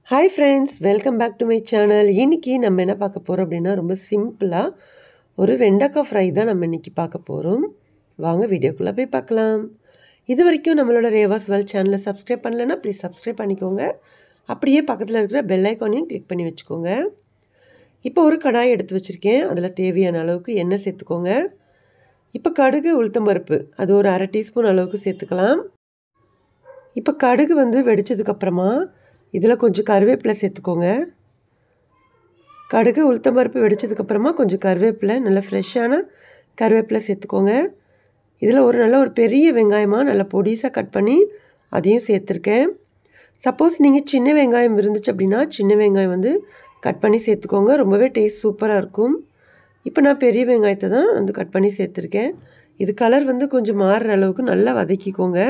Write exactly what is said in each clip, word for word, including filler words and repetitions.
Hi friends, welcome back to my channel. இன்னைக்கு நம்ம என்ன பார்க்க போறோம் அப்படின்னா ரொம்ப சிம்பிளா ஒரு வெண்டைக்காய் ஃப்ரை தான் நம்ம இன்னைக்கு பார்க்க போறோம். வாங்க வீடியோக்குள்ள போய் பார்க்கலாம். இதுவரைக்கும் நம்மளோட ரேவாஸ் வெல் சேனலை சப்ஸ்கிரைப் பண்ணலனா ப்ளீஸ் சப்ஸ்கிரைப் பண்ணிக்கோங்க. அப்படியே பக்கத்தில் இருக்கிற பெல் ஐகானையும் கிளிக் பண்ணி வச்சுக்கோங்க. இப்போ ஒரு கடாய் எடுத்து வச்சிருக்கேன். அதில் தேவையான அளவுக்கு எண்ணெய் சேர்த்துக்கோங்க. இப்போ கடுகு உளுத்தம்பருப்பு அது ஒரு அரை டீஸ்பூன் அளவுக்கு சேர்த்துக்கலாம். இப்போ கடுகு வந்து வெடிச்சதுக்கப்புறமா இதில் கொஞ்சம் கருவேப்பிலை சேர்த்துக்கோங்க. கடுகு உளுத்தம்பருப்பு வெடிச்சதுக்கப்புறமா கொஞ்சம் கருவேப்பிலை, நல்ல ஃப்ரெஷ்ஷான கருவேப்பிலை சேர்த்துக்கோங்க. இதில் ஒரு நல்ல ஒரு பெரிய வெங்காயமாக நல்லா பொடிசாக கட் பண்ணி அதையும் சேர்த்துருக்கேன். சப்போஸ் நீங்கள் சின்ன வெங்காயம் இருந்துச்சு அப்படின்னா சின்ன வெங்காயம் வந்து கட் பண்ணி சேர்த்துக்கோங்க. ரொம்பவே டேஸ்ட் சூப்பராக இருக்கும். இப்போ நான் பெரிய வெங்காயத்தை தான் வந்து கட் பண்ணி சேர்த்துருக்கேன். இது கலர் வந்து கொஞ்சம் மாறுற அளவுக்கு நல்லா வதக்கிக்கோங்க.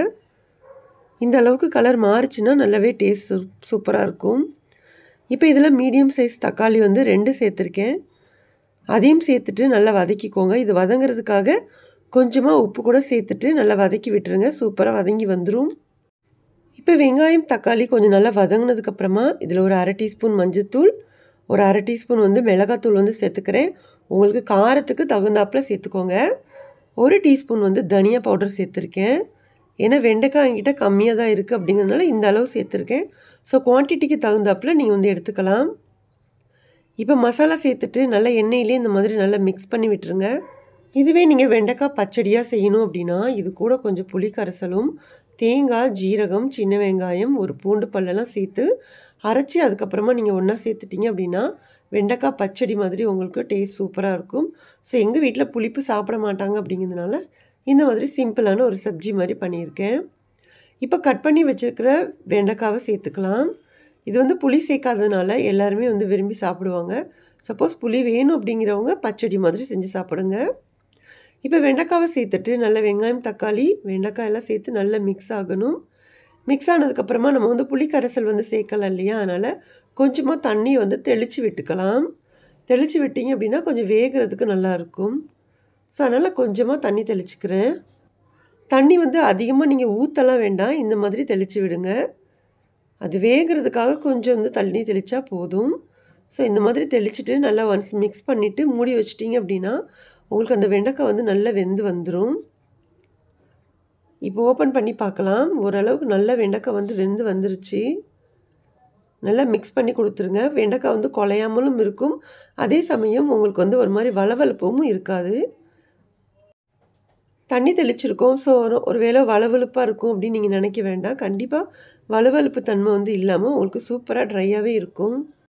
இந்த அளவுக்கு கலர் மாறிச்சுன்னா நல்லாவே டேஸ்ட் சூப்பராக இருக்கும். இப்போ இதில் மீடியம் சைஸ் தக்காளி வந்து ரெண்டு சேர்த்துருக்கேன். அதையும் சேர்த்துட்டு நல்லா வதக்கிக்கோங்க. இது வதங்கிறதுக்காக கொஞ்சமாக உப்பு கூட சேர்த்துட்டு நல்லா வதக்கி விட்டுருங்க. சூப்பராக வதங்கி வந்துடும். இப்போ வெங்காயம் தக்காளி கொஞ்சம் நல்லா வதங்கினதுக்கப்புறமா இதில் ஒரு அரை டீஸ்பூன் மஞ்சத்தூள், ஒரு அரை டீஸ்பூன் வந்து மிளகாத்தூள் வந்து சேர்த்துக்கிறேன். உங்களுக்கு காரத்துக்கு தகுந்தாப்பில் சேர்த்துக்கோங்க. ஒரு டீஸ்பூன் வந்து தனியா பவுடர் சேர்த்துருக்கேன். ஏன்னா வெண்டைக்காய் என்கிட்ட கம்மியாக தான் இருக்குது அப்படிங்கிறதுனால இந்த அளவு சேர்த்துருக்கேன். ஸோ குவான்டிட்டிக்கு தகுந்தாப்பில் நீங்கள் வந்து எடுத்துக்கலாம். இப்போ மசாலா சேர்த்துட்டு நல்லா எண்ணெயிலே இந்த மாதிரி நல்லா மிக்ஸ் பண்ணி விட்டுருங்க. இதுவே நீங்கள் வெண்டைக்காய் பச்சடியாக செய்யணும் அப்படின்னா இது கூட கொஞ்சம் புளி கரைசலும், தேங்காய், ஜீரகம், சின்ன வெங்காயம், ஒரு பூண்டு பல்லெல்லாம் சேர்த்து அரைச்சி அதுக்கப்புறமா நீங்கள் ஒன்றா சேர்த்துட்டிங்க அப்படின்னா வெண்டைக்காய் பச்சடி மாதிரி உங்களுக்கு டேஸ்ட் சூப்பராக இருக்கும். ஸோ எங்கள் வீட்டில் புளிப்பு சாப்பிட மாட்டாங்க அப்படிங்கிறதுனால இந்த மாதிரி சிம்பிளான ஒரு சப்ஜி மாதிரி பண்ணியிருக்கேன். இப்போ கட் பண்ணி வச்சுருக்கிற வெண்டைக்காவை சேர்த்துக்கலாம். இது வந்து புளி சேர்க்காததுனால எல்லாருமே வந்து விரும்பி சாப்பிடுவாங்க. சப்போஸ் புளி வேணும் அப்படிங்கிறவங்க பச்சடி மாதிரி செஞ்சு சாப்பிடுங்க. இப்போ வெண்டைக்காவை சேர்த்துட்டு நல்ல வெங்காயம் தக்காளி வெண்டைக்காய் எல்லாம் சேர்த்து நல்லா மிக்ஸ் ஆகணும். மிக்ஸ் ஆனதுக்கப்புறமா நம்ம வந்து புளி கரைசல் வந்து சேர்க்கலாம் இல்லையா, அதனால் கொஞ்சமாக தண்ணி வந்து தெளித்து விட்டுக்கலாம். தெளித்து விட்டிங்க அப்படின்னா கொஞ்சம் வேகிறதுக்கு நல்லாயிருக்கும். ஸோ அதனால் கொஞ்சமாக தண்ணி தெளிச்சுக்கிறேன். தண்ணி வந்து அதிகமாக நீங்கள் ஊற்றலாம் வேண்டாம், இந்த மாதிரி தெளித்து விடுங்க. அது வேகிறதுக்காக கொஞ்சம் வந்து தண்ணி தெளித்தா போதும். ஸோ இந்த மாதிரி தெளிச்சுட்டு நல்லா ஒன்ஸ் மிக்ஸ் பண்ணிவிட்டு மூடி வச்சிட்டிங்க அப்படின்னா உங்களுக்கு அந்த வெண்டைக்காய் வந்து நல்லா வெந்து வந்துடும். இப்போ ஓப்பன் பண்ணி பார்க்கலாம். ஓரளவுக்கு நல்லா வெண்டைக்காய் வந்து வெந்து வந்துருச்சு. நல்லா மிக்ஸ் பண்ணி கொடுத்துருங்க. வெண்டைக்காய் வந்து குலையாமலும் இருக்கும், அதே சமயம் உங்களுக்கு வந்து ஒரு மாதிரி வளவளப்பும் இருக்காது. தண்ணி தெளிச்சிருக்கோம். ஸோ ஒரு வேளை வளவழுப்பாக இருக்கும் அப்படின்னு நீங்கள் நினைக்க வேண்டாம். கண்டிப்பாக வளவழுப்பு தன்மை வந்து இல்லாமல் உங்களுக்கு சூப்பராக ட்ரையாகவே இருக்கும்.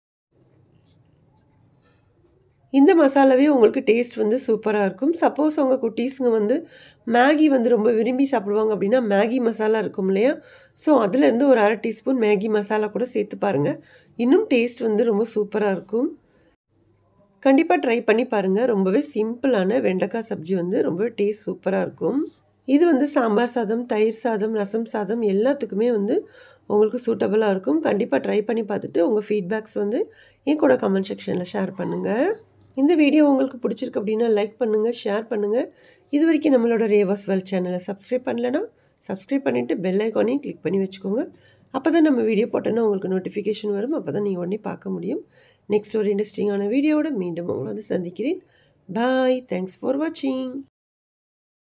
இந்த மசாலாவே உங்களுக்கு டேஸ்ட் வந்து சூப்பராக இருக்கும். சப்போஸ் உங்கள் குட்டீஸுங்க வந்து மேகி வந்து ரொம்ப விரும்பி சாப்பிடுவாங்க அப்படின்னா மேகி மசாலா இருக்கும் இல்லையா, ஸோ அதுலேருந்து ஒரு அரை டீஸ்பூன் மேகி மசாலா கூட சேர்த்து பாருங்கள். இன்னும் டேஸ்ட் வந்து ரொம்ப சூப்பராக இருக்கும். கண்டிப்பாக ட்ரை பண்ணி பாருங்கள். ரொம்பவே சிம்பிளான வெண்டைக்காய் சப்ஜி வந்து ரொம்பவே டேஸ்ட் சூப்பராக இருக்கும். இது வந்து சாம்பார் சாதம், தயிர் சாதம், ரசம் சாதம் எல்லாத்துக்குமே வந்து உங்களுக்கு சூட்டபுளாக இருக்கும். கண்டிப்பாக ட்ரை பண்ணி பார்த்துட்டு உங்கள் ஃபீட்பேக்ஸ் வந்து என் கூட கமெண்ட் செக்ஷனில் ஷேர் பண்ணுங்கள். இந்த வீடியோ உங்களுக்கு பிடிச்சிருக்கு அப்படின்னா லைக் பண்ணுங்கள், ஷேர் பண்ணுங்கள். இது வரைக்கும் நம்மளோட ரேவாஸ் வெல் சேனலை சப்ஸ்கிரைப் பண்ணலைன்னா சப்ஸ்கிரைப் பண்ணிவிட்டு பெல் ஐக்கானையும் கிளிக் பண்ணி வச்சுக்கோங்க. அப்போ தான் நம்ம வீடியோ போட்டோன்னா உங்களுக்கு நோட்டிஃபிகேஷன் வரும். அப்போ தான் நீங்கள் உடனே பார்க்க முடியும். நெக்ஸ்ட் ஒரு இன்ட்ரெஸ்டிங்கான வீடியோவோட மீண்டும் உங்களை வந்து சந்திக்கிறேன். பாய். தேங்க்ஸ் ஃபார் வாட்சிங்.